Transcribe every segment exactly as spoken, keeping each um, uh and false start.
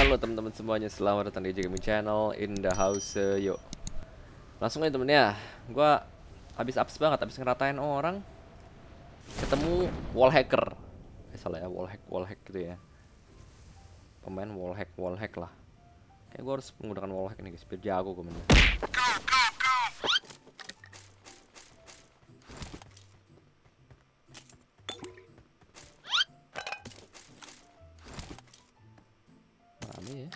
Halo teman-teman semuanya, selamat datang di J Gaming Channel in the house. uh, Yuk, langsung aja temen ya. Gua habis apes banget, habis ngeratain orang. Ketemu wall hacker. Eh, salah ya, wall hack, wall hack gitu ya. Pemain wall hack, wall hack lah. Kayak gua harus menggunakan wall hack ini guys, biar jago gue mainnya. Rame ya.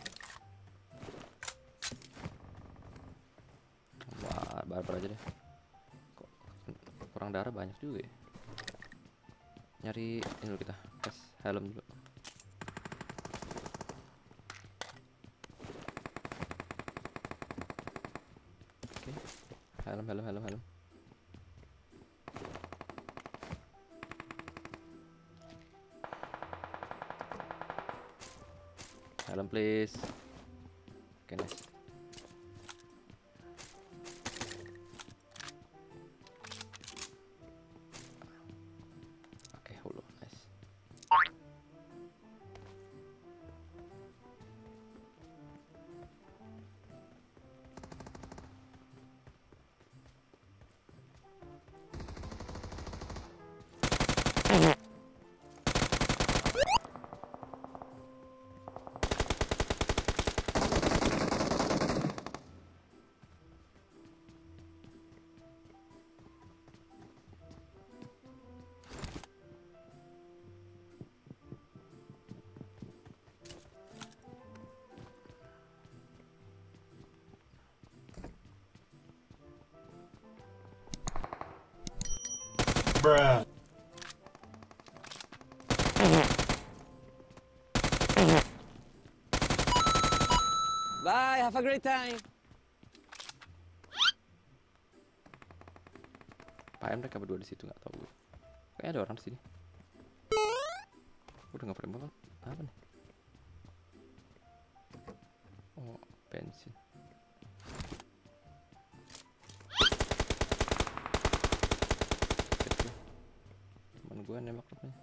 Wah, barbar aja deh. Kok kurang darah banyak juga ya. Nyari ini dulu kita, tes helm dulu. Oke, helm, helm, helm, helm. Helm please. Oke, nice. Oke, hulu, nice. Bruh. Bye, have a great time. P M mereka berdua di situ, nggak tahu gue. Kayaknya ada orang di sini. Udah nggak pernah banget. Apa nih? Oh, bensin. Teman gue nembak rupanya.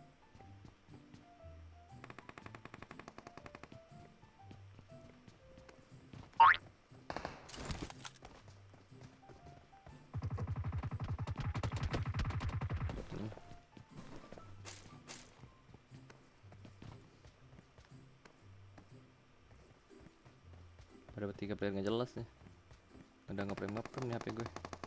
Ada tiga player nggak jelas nih. Udah nggak pernah ngapem nih H P gue.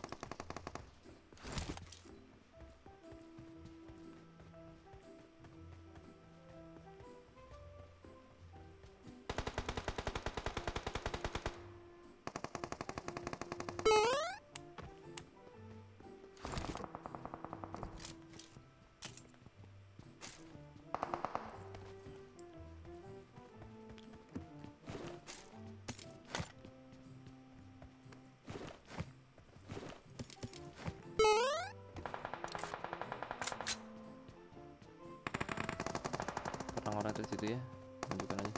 Orang-orang dari situ ya, tunjukkan aja.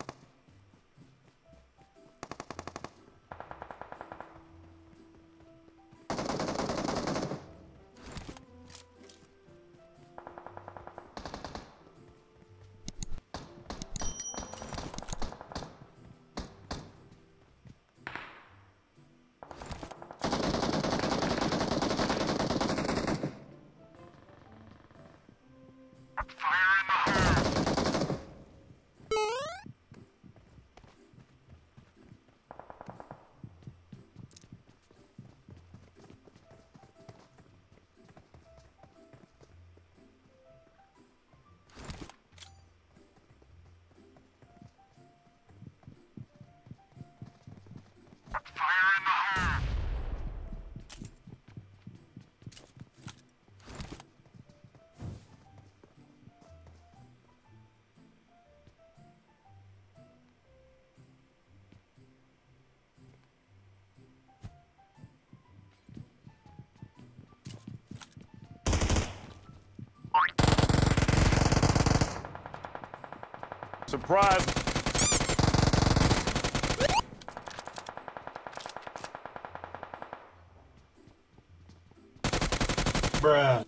Surprise! Bruh.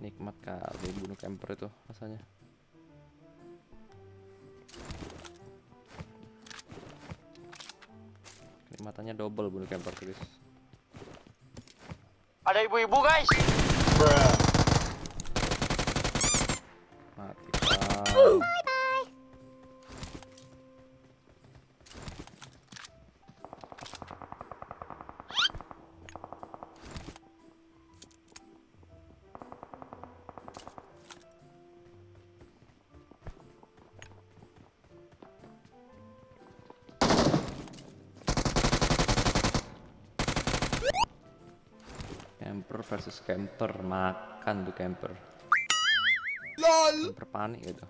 Nikmat kali bunuh camper itu rasanya. Nikmatannya double bunuh camper guys. Ada ibu-ibu guys. Bruh. Mati kau. Camper versus camper, makan tuh camper. Camper panik gitu.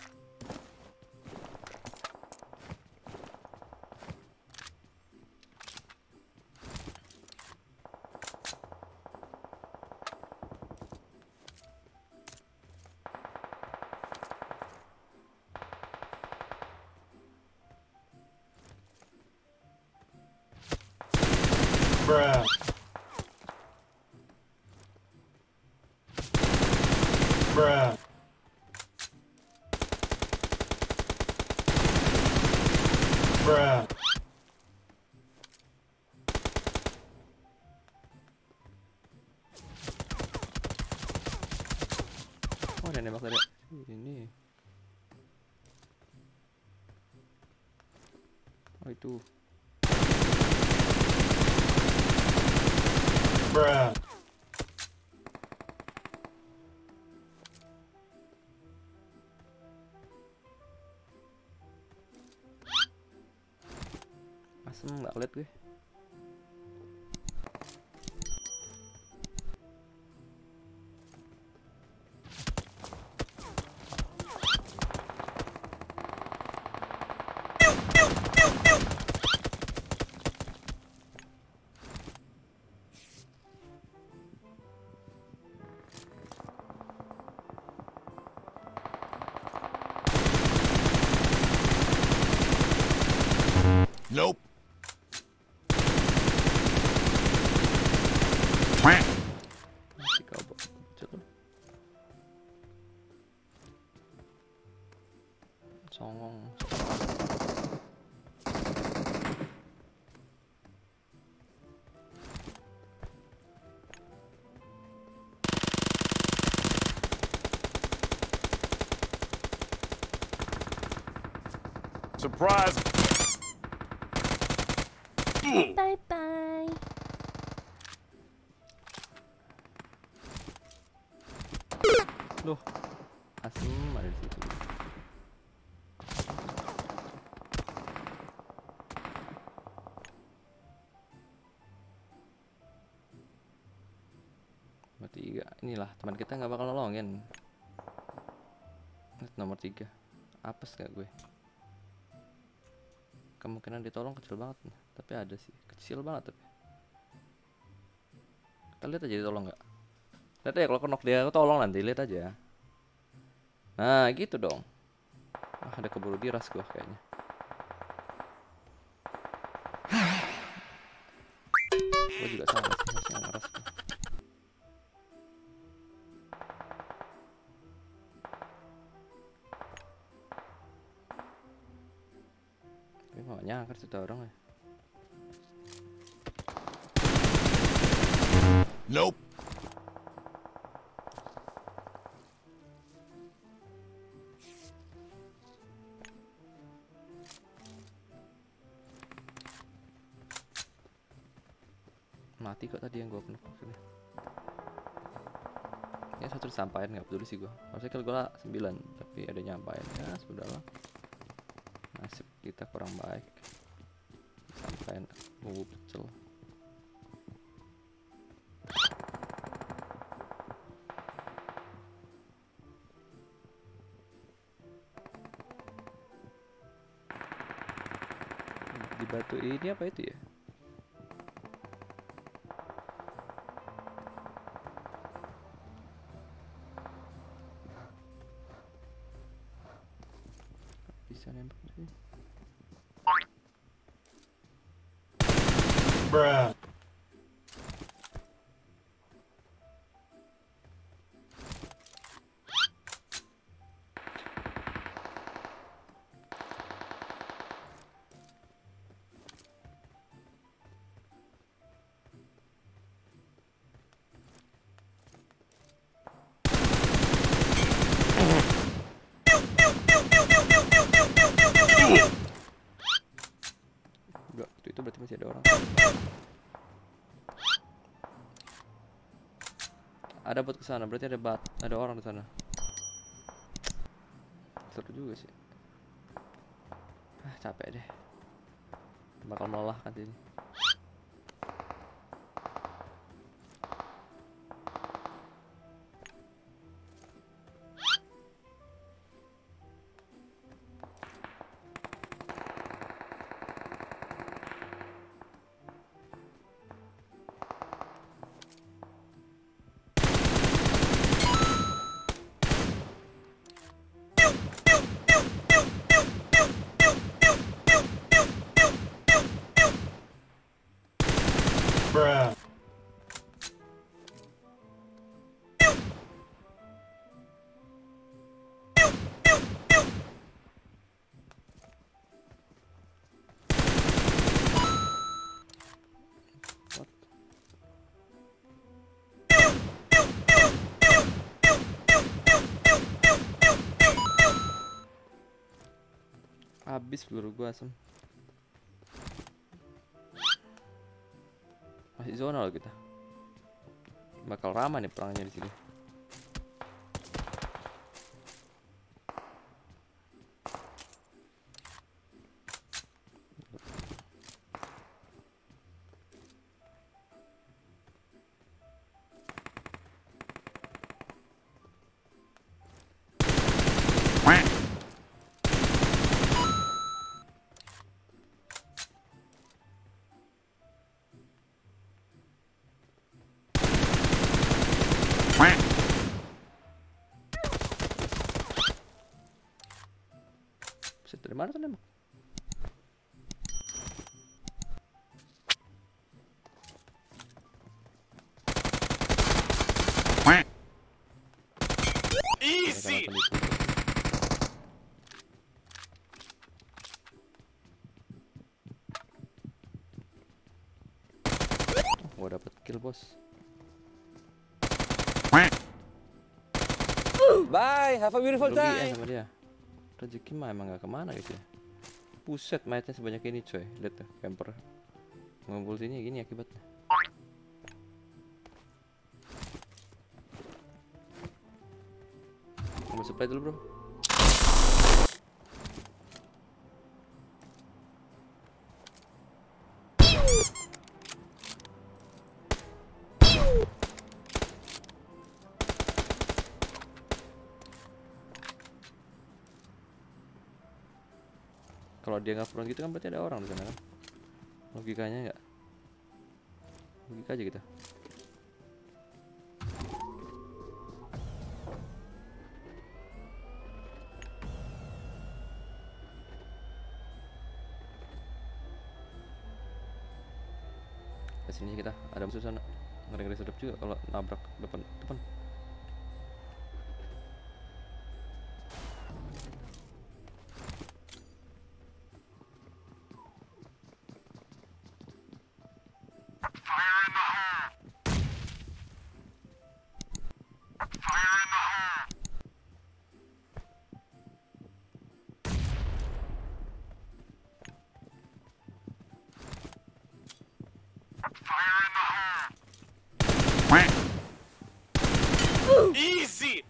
Bruh. Bruh. Bruh. Oh, ada nembak tadi. Ini. Oh, itu. Bruh. Asem nggak liat gue. Nope. Masih kau bocil. Songong. Surprise. Bye bye. Loh, asem ada di situ. Nomor tiga, inilah teman kita nggak bakal nolongin. Ini nomor tiga, apes gak gue? Kemungkinan ditolong kecil banget, tapi ada sih, kecil banget tapi. Kita lihat aja ditolong nggak? Lihat aja kalau kenok dia, aku tolong nanti, lihat aja. Nah gitu dong. Ah, ada keburu diras gua kayaknya. Gua juga sama sih, harusnya ngeras gua. Tapi mau nyangkar situ orang ya. Nope. Mati kok tadi yang gua kenok maksudnya. Ya satu disampaikan, nggak peduli sih gua. Harusnya kalau gua sembilan, tapi ada nyampain. Ya sudahlah. Nasib kita kurang baik. Sampaikan bumbu pecel. Di batu ini apa itu ya? Bisa nembak sih. Bruh. Ada bot ke sana, berarti ada bat, ada orang di sana. Seru juga sih. Ah, capek deh. Bakal melelahkan ini. Bruh. Habis peluru gua asem. Masih zona loh kita. Bakal ramai nih perangnya di sini. Buset, dari mana tuh nembak? Easy. Gua dapet kill, bos. Bye, have a beautiful Rugi ya time. sama dia. Rezeki mah emang gak kemana gitu ya. Buset, mayatnya sebanyak ini coy. Lihat tuh, camper ngumpul sini gini akibatnya. Mau supply dulu bro. Kalau dia nggak front gitu kan berarti ada orang di sana kan? Logikanya nggak? Logika aja kita. Kesini kita ada musuh sana. Ngeri-ngeri sedap juga kalau nabrak depan depan. Easy.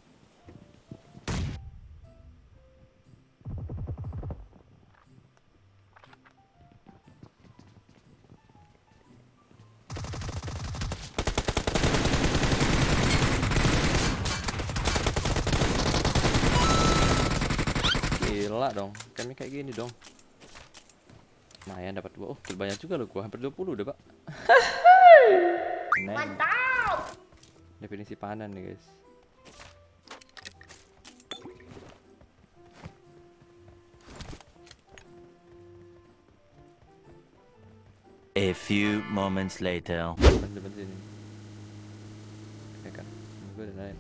Gila dong, kami kayak gini dong. Lumayan dapat dua. Oh, kill banyak juga loh gua, hampir dua puluh udah, Pak. Mantap. Definisi panan nih, guys. A few moments later. Depan sini. Oke kan, gue udah naik.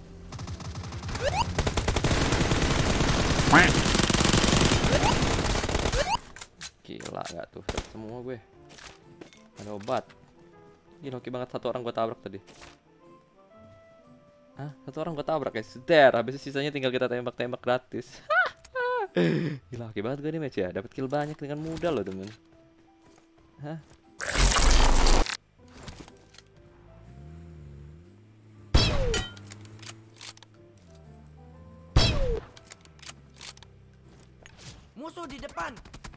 Gila nggak tuh, dapat semua gue. Ada obat. Gila oke banget, satu orang gue tabrak tadi. Hah? Satu orang gue tabrak guys. Sudah, habis itu sisanya tinggal kita tembak-tembak gratis. Gila oke banget gue nih match ya. Dapat kill banyak dengan mudah loh temen. Hah? Musuh di depan.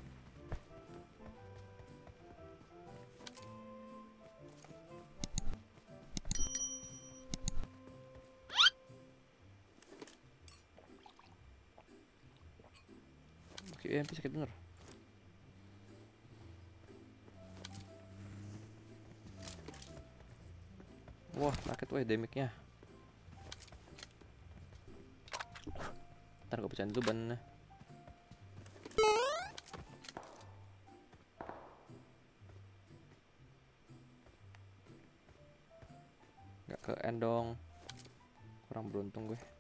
Oke, U M P sakit bener. Wah, sakit weh damage-nya. Ntar gue pecahin dulu bannya. Gak ke end dong. Kurang beruntung gue.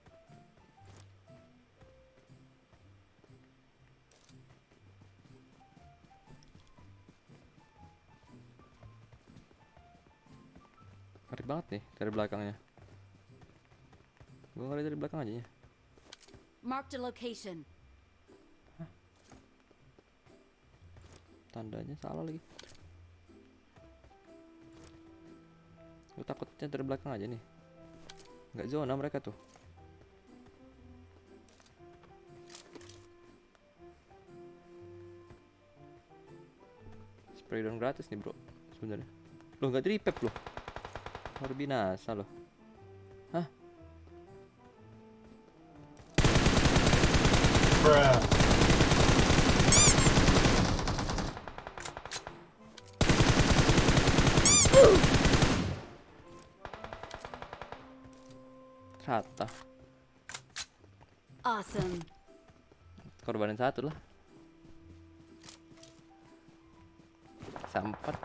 Ngeri banget nih dari belakangnya. Gue ngeri dari belakang aja ya. Marked a location. Tandanya salah lagi. Gue takutnya dari belakang aja nih. Nggak zona mereka tuh. Spray down gratis nih bro sebenarnya. Loh nggak di repep loh. Luar binasa loh. Hah? Rata. Awesome. Korbanin satu lah. Sampat.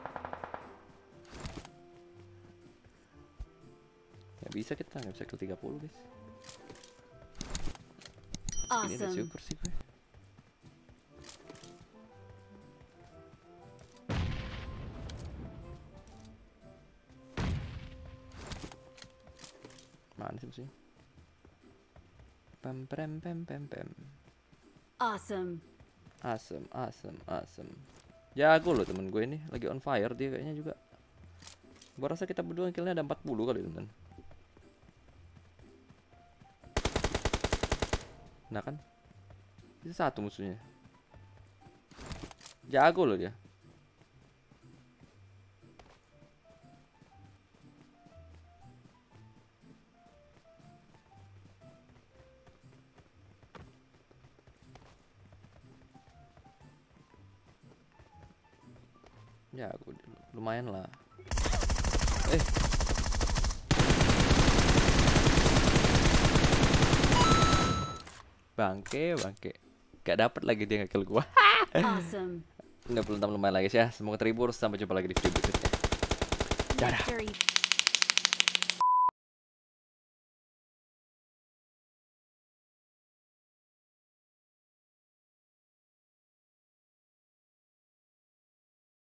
Gak bisa kita, gak bisa kill tiga puluh guys. Ini udah Awesome. syukur sih gue. Mana sih musuhnya? Pem pem pem pem pem. Awesome. Asem, asem, asem. Jago loh temen gue ini, lagi on fire dia kayaknya juga. Gue rasa kita berdua killnya ada empat puluh kali temen. Nah kan, itu satu musuhnya. Jago loh dia. Jago, lumayan lah. Eh. Bangke, bangke. Gak dapet lagi dia nge-kill gua. Awesome. Nggak perlu lumayan lagi ya. Semoga terhibur. Sampai jumpa lagi di video berikutnya. Dadah. Victory.